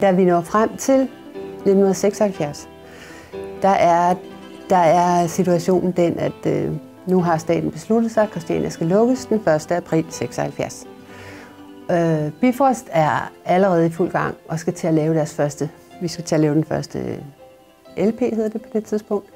Da vi når frem til 1976, der er situationen den, at nu har staten besluttet sig, at Christiania skal lukkes den 1. april 1976. Bifrost er allerede i fuld gang og skal til at lave vi skal til at lave den første LP, hedder det på det tidspunkt.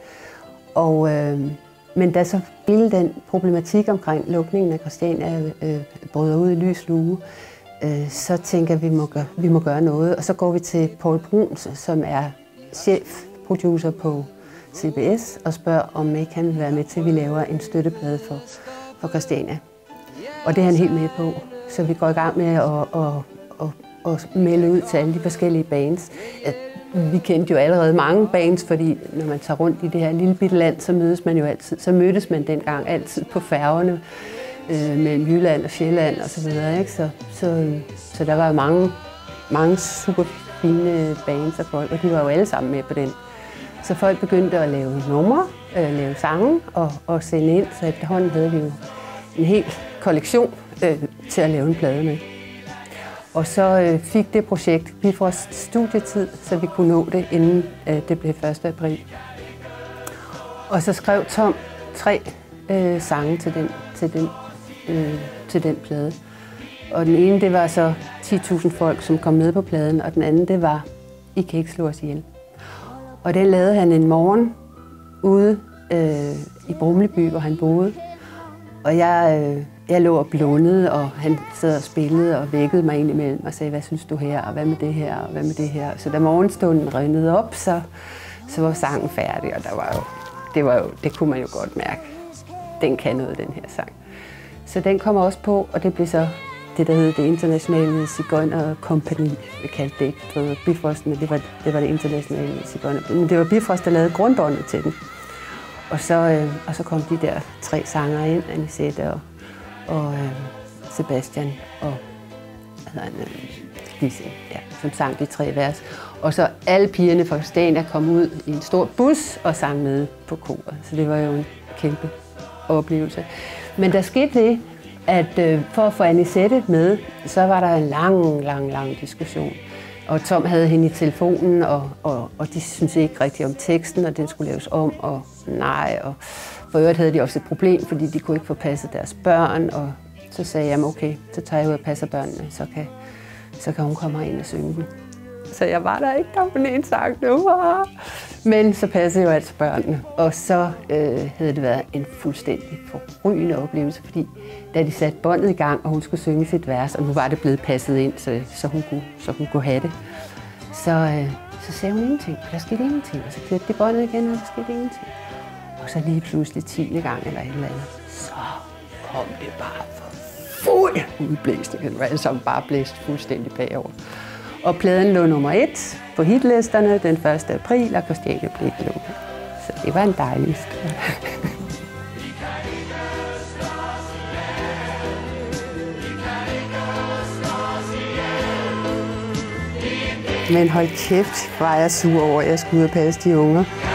Men da så hele den problematik omkring lukningen af Christiania bryder ud i lys lue, så tænker vi må gøre noget. Og så går vi til Paul Bruns, som er chefproducer på CBS, og spørger, om ikke han vil være med til, at vi laver en støtteplade for Christiania. Og det er han helt med på. Så vi går i gang med at melde ud til alle de forskellige bands. Vi kendte jo allerede mange bands, fordi når man tager rundt i det her lille bitte land, så mødtes man dengang altid på færgerne mellem Jylland og Sjælland og så videre, ikke? Så der var mange super fine bands og folk, og de var jo alle sammen med på den. Så folk begyndte at lave numre, lave sange og sende ind, så efterhånden havde vi jo en hel kollektion til at lave en plade med. Og så fik det projekt Bifrost studietid, så vi kunne nå det, inden det blev 1. april. Og så skrev Tom 3 sange til den plade. Og den ene, det var så 10.000 folk, som kom med på pladen, og den anden, det var I kan ikke slå os ihjel. Og den lavede han en morgen ude i Brumleby, hvor han boede. Og jeg lå og blundede, og han sad og spillede og vækkede mig ind imellem og sagde, hvad synes du her, og hvad med det her, og hvad med det her. Så da morgenstunden røgnede op, så var sangen færdig, og det kunne man jo godt mærke. Den kan noget, den her sang. Så den kommer også på, og det blev så det, der hed det internationale sigøjnerkompagni. Vi kaldte det ikke for Bifrost, men det var det internationale sigøjnerkompagni. Men det var Bifrost, der lavede grundbåndet til den. Og så kom de der 3 sanger ind, Anisette og Sebastian og Lise, ja, som sang de 3 vers. Og så alle pigerne fra Christiania kom ud i en stor bus og sang med på koret. Så det var jo en kæmpe oplevelse. Men der skete det, at for at få Anisette med, så var der en lang diskussion. Og Tom havde hende i telefonen, og de syntes ikke rigtigt om teksten, og den skulle laves om, og nej. Og for øvrigt havde de også et problem, fordi de kunne ikke få passet deres børn, og så sagde jeg, okay, så tager jeg ud og passer børnene, så kan hun komme ind og synge den. Så jeg var der ikke, der på en sang nu. Men så passede jo altså børnene, og så havde det været en fuldstændig forrygende oplevelse, fordi da de satte båndet i gang, og hun skulle synge sit vers, og nu var det blevet passet ind, så hun kunne have det, så sagde hun ingenting, og der skete ingenting, og så kørte de båndet igen, og der skete ingenting. Og så lige pludselig 10. gang eller et eller andet, så kom det bare for fuld udblæsning. Det var alle sammen bare blæst fuldstændig bagover. Og pladen lå nummer 1 på hitlisterne den 1. april, og Christiania blev ikke lukket. Så det var en dejlig historie. Men hold kæft, var jeg sur over, at jeg skulle ud og passe de unger.